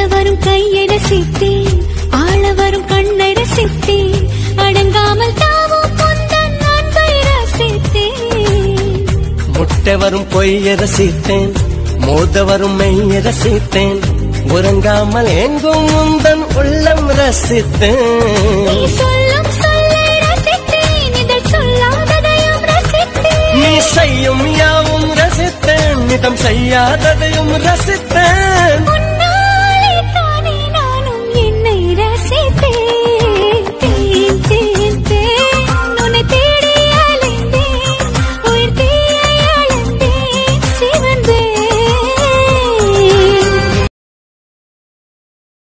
வரும் கையை ரசித்தேன், ஆள வரும் கண்ணை ரசித்தேன், அடங்காமல் தாவும் பொந்தன் அன்பை ரசித்தேன். முட்டை வரும் பொய்யை ரசித்தேன், மோத வரும் மெய்யை ரசித்தேன், உறங்காமல் எங்கும் முந்தன் உள்ளம் ரசித்தேன். நீ சொல்லும் சொல்லை ரசித்தேன், இதில் சொல்லாததையும் ரசித்தேன். நீ செய்யும் யாவும் ரசித்தேன், நிதம் செய்யாததையும் ரசித்தேன்.